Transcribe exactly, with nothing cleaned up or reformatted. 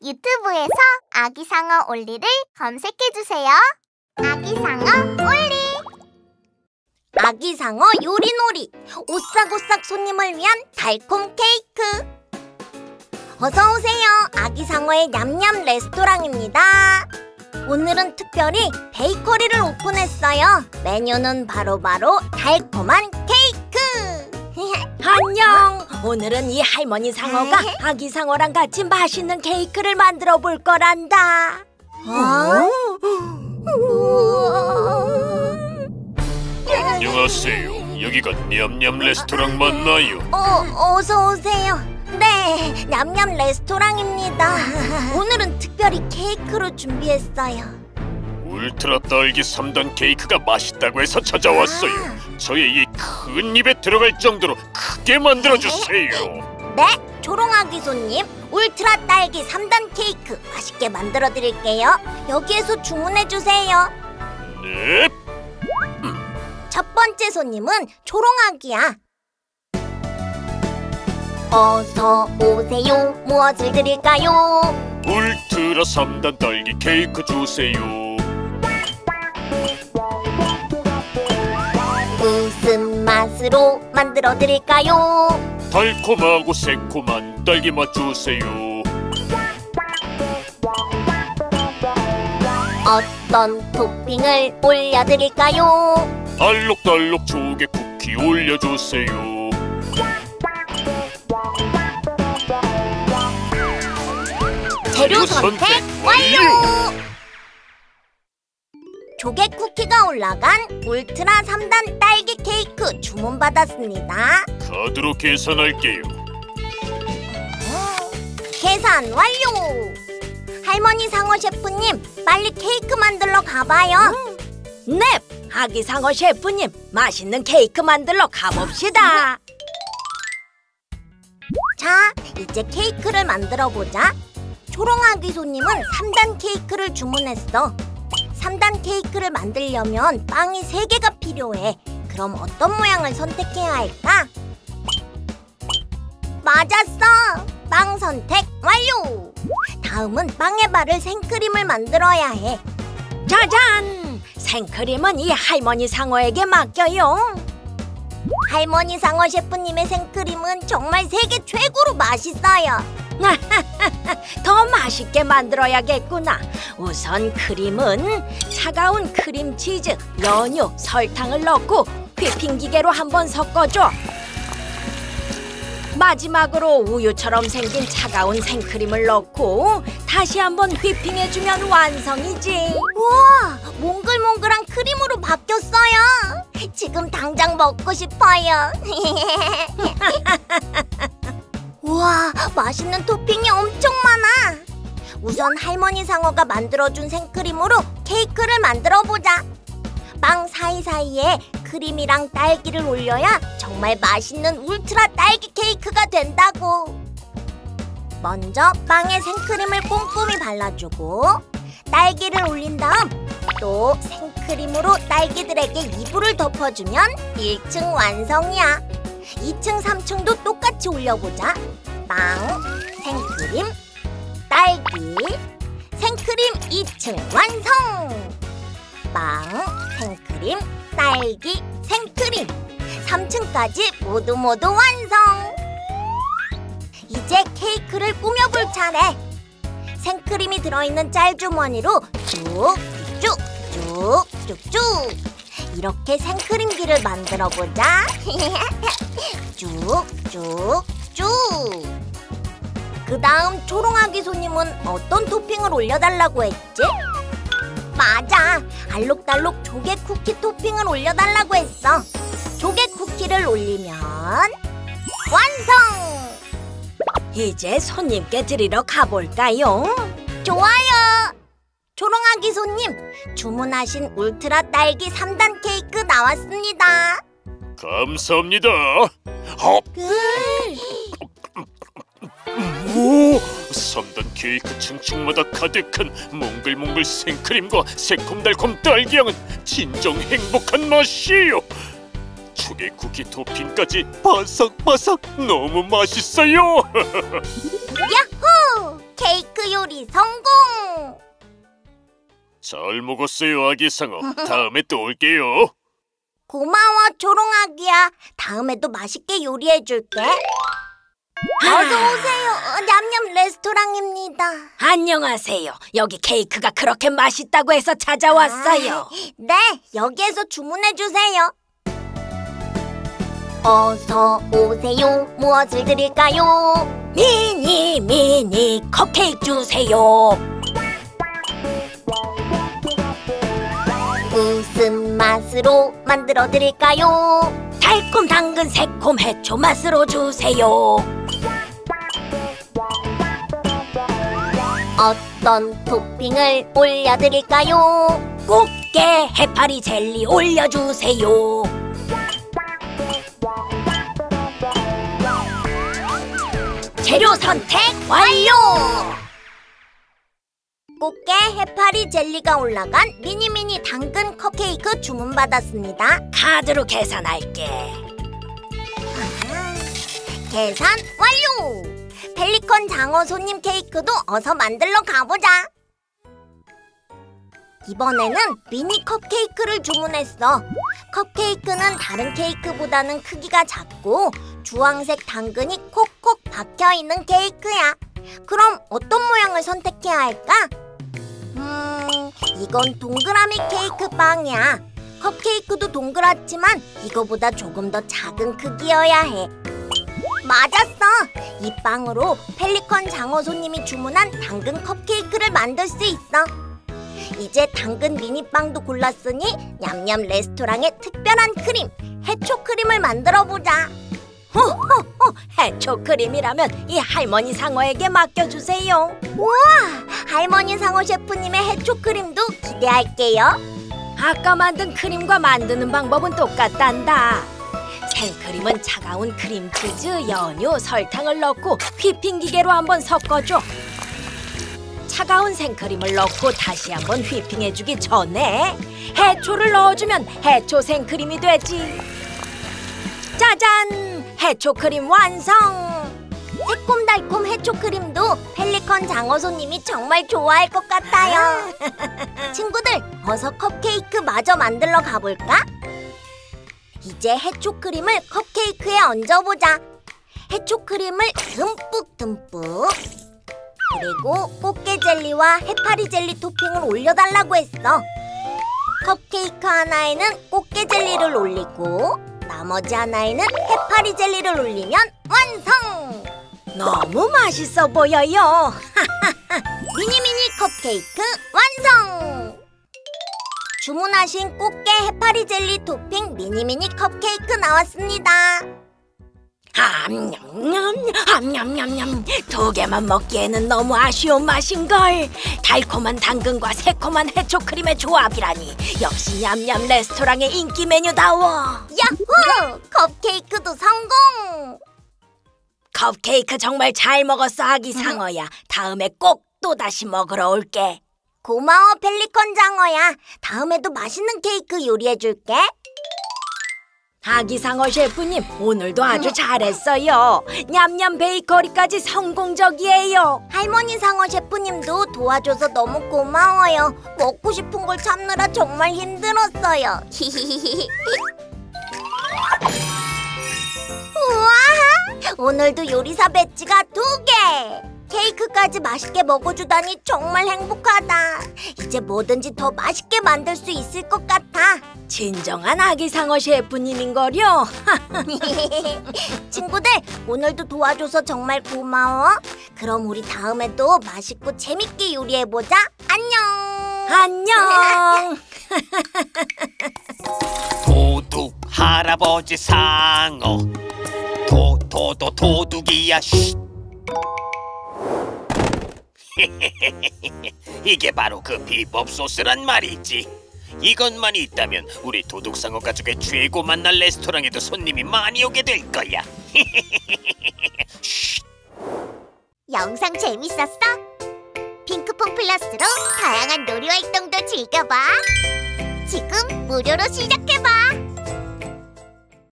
유튜브에서 아기상어 올리를 검색해주세요. 아기상어 올리! 아기상어 요리놀이! 오싹오싹 손님을 위한 달콤 케이크! 어서오세요. 아기상어의 냠냠 레스토랑입니다. 오늘은 특별히 베이커리를 오픈했어요. 메뉴는 바로바로 바로 달콤한 케이크! 안녕! 오늘은 이 할머니 상어가 아기 상어랑 같이 맛있는 케이크를 만들어 볼 거란다. 어? 안녕하세요. 여기가 냠냠 레스토랑 맞나요? 어, 어서 오세요. 네, 냠냠 레스토랑입니다. 오늘은 특별히 케이크로 준비했어요. 울트라 딸기 삼 단 케이크가 맛있다고 해서 찾아왔어요. 저의 이 큰 입에 들어갈 정도로 크게 만들어주세요. 네, 초롱아기 손님, 울트라 딸기 삼 단 케이크 맛있게 만들어 드릴게요. 여기에서 주문해 주세요. 네. 첫 번째 손님은 초롱아기야. 어서 오세요. 무엇을 드릴까요? 울트라 삼 단 딸기 케이크 주세요. 무슨 맛으로 만들어 드릴까요? 달콤하고 새콤한 딸기 맛 주세요. 어떤 토핑을 올려드릴까요? 알록달록 조개 쿠키 올려주세요. 재료 선택 완료! 조개 쿠키가 올라간 울트라 삼 단 딸기 케이크 주문받았습니다. 카드로 계산할게요. 계산 완료! 할머니 상어 셰프님, 빨리 케이크 만들러 가봐요. 네, 아기 상어 셰프님, 맛있는 케이크 만들러 가봅시다. 자, 이제 케이크를 만들어 보자. 초롱아기 손님은 삼 단 케이크를 주문했어. 삼 단 케이크를 만들려면 빵이 세 개가 필요해. 그럼 어떤 모양을 선택해야 할까? 맞았어! 빵 선택 완료! 다음은 빵에 바를 생크림을 만들어야 해. 짜잔! 생크림은 이 할머니 상어에게 맡겨요. 할머니 상어 셰프님의 생크림은 정말 세계 최고로 맛있어요. 더 맛있게 만들어야겠구나. 우선 크림은 차가운 크림치즈, 연유, 설탕을 넣고 휘핑 기계로 한번 섞어줘. 마지막으로 우유처럼 생긴 차가운 생크림을 넣고 다시 한번 휘핑해주면 완성이지. 우와, 몽글몽글한 크림으로 바뀌었어요. 지금 당장 먹고 싶어요. 우와, 맛있는 토핑이 엄청 많아. 우선 할머니 상어가 만들어준 생크림으로 케이크를 만들어보자. 빵 사이사이에 크림이랑 딸기를 올려야 정말 맛있는 울트라 딸기 케이크가 된다고. 먼저 빵에 생크림을 꼼꼼히 발라주고 딸기를 올린 다음 또 생크림으로 딸기들에게 이불을 덮어주면 일 층 완성이야. 이 층, 삼 층도 똑같이 올려보자. 빵, 생크림, 딸기, 생크림 이 층 완성! 빵, 생크림, 딸기, 생크림 삼 층까지 모두 모두 완성! 이제 케이크를 꾸며볼 차례! 생크림이 들어있는 짤주머니로 쭉쭉 쭉쭉쭉 이렇게 생크림기를 만들어보자. 쭉쭉쭉. 그 다음 초롱아기 손님은 어떤 토핑을 올려달라고 했지? 맞아, 알록달록 조개 쿠키 토핑을 올려달라고 했어. 조개 쿠키를 올리면 완성! 이제 손님께 드리러 가볼까요? 좋아요! 초롱아기 손님, 주문하신 울트라 딸기 삼 단 케이크 나왔습니다. 감사합니다. 어? 오, 삼 단 케이크 층층마다 가득한 몽글몽글 생크림과 새콤달콤 딸기향은 진정 행복한 맛이에요. 조개 쿠키 토핑까지 바삭바삭 너무 맛있어요. 야호! 케이크 요리 성공! 잘 먹었어요, 아기상어. 다음에 또 올게요. 고마워, 초롱아기야. 다음에도 맛있게 요리해줄게. 어서 오세요. 냠냠 레스토랑입니다. 안녕하세요. 여기 케이크가 그렇게 맛있다고 해서 찾아왔어요. 아, 네, 여기에서 주문해주세요. 어서 오세요. 무엇을 드릴까요? 미니 미니 컵케이크 주세요. 무슨 맛으로 만들어 드릴까요? 달콤 당근 새콤 해초 맛으로 주세요. 어떤 토핑을 올려드릴까요? 꽃게 해파리 젤리 올려주세요. 재료 선택 완료! 꽃게 해파리 젤리가 올라간 미니미니 당근 컵케이크 주문받았습니다. 카드로 계산할게. 아, 계산 완료! 펠리컨 장어 손님 케이크도 어서 만들러 가보자. 이번에는 미니 컵케이크를 주문했어. 컵케이크는 다른 케이크보다는 크기가 작고 주황색 당근이 콕콕 박혀있는 케이크야. 그럼 어떤 모양을 선택해야 할까? 음, 이건 동그라미 케이크 빵이야. 컵케이크도 동그랗지만 이거보다 조금 더 작은 크기여야 해. 맞았어! 이 빵으로 펠리컨 장어 손님이 주문한 당근 컵케이크를 만들 수 있어. 이제 당근 미니빵도 골랐으니 냠냠 레스토랑의 특별한 크림, 해초 크림을 만들어보자. 호호호, 해초 크림이라면 이 할머니 상어에게 맡겨주세요. 우와! 할머니 상어 셰프님의 해초 크림도 기대할게요. 아까 만든 크림과 만드는 방법은 똑같단다. 생크림은 차가운 크림치즈, 연유, 설탕을 넣고 휘핑 기계로 한번 섞어줘. 차가운 생크림을 넣고 다시 한번 휘핑해주기 전에 해초를 넣어주면 해초 생크림이 되지. 짜잔! 해초 크림 완성! 새콤달콤 해초 크림도 펠리컨 장어 손님이 정말 좋아할 것 같아요. 친구들, 어서 컵케이크 마저 만들러 가볼까? 이제 해초 크림을 컵케이크에 얹어보자. 해초 크림을 듬뿍 듬뿍. 그리고 꽃게 젤리와 해파리 젤리 토핑을 올려달라고 했어. 컵케이크 하나에는 꽃게 젤리를 올리고 나머지 하나에는 해파리 젤리를 올리면 완성! 너무 맛있어 보여요. 미니미니 컵케이크 완성! 주문하신 꽃게 해파리 젤리 토핑 미니미니 컵케이크 나왔습니다. 암냠냠, 암냠냠냠. 두 개만 먹기에는 너무 아쉬운 맛인걸. 달콤한 당근과 새콤한 해초 크림의 조합이라니 역시 냠냠 레스토랑의 인기 메뉴다워. 야호! 컵케이크도 성공! 컵케이크 정말 잘 먹었어, 아기 상어야. 다음에 꼭 또다시 먹으러 올게. 고마워, 펠리컨 장어야. 다음에도 맛있는 케이크 요리해줄게. 아기 상어 셰프님, 오늘도 아주 잘했어요. 냠냠 베이커리까지 성공적이에요. 할머니 상어 셰프님도 도와줘서 너무 고마워요. 먹고 싶은 걸 참느라 정말 힘들었어요. 우와! 오늘도 요리사 배지가 두 개! 케이크까지 맛있게 먹어주다니 정말 행복하다. 이제 뭐든지 더 맛있게 만들 수 있을 것 같아. 진정한 아기 상어 셰프님인걸요. 친구들, 오늘도 도와줘서 정말 고마워. 그럼 우리 다음에도 맛있고 재밌게 요리해보자. 안녕. 안녕. 도둑 할아버지 상어 도도도 도둑이야. 쉿. 이게 바로 그 비법 소스란 말이지. 이것만 있다면 우리 도둑상어 가족의 최고 맛날 레스토랑에도 손님이 많이 오게 될 거야. 영상 재밌었어? 핑크퐁 플러스로 다양한 놀이 활동도 즐겨봐. 지금 무료로 시작해봐.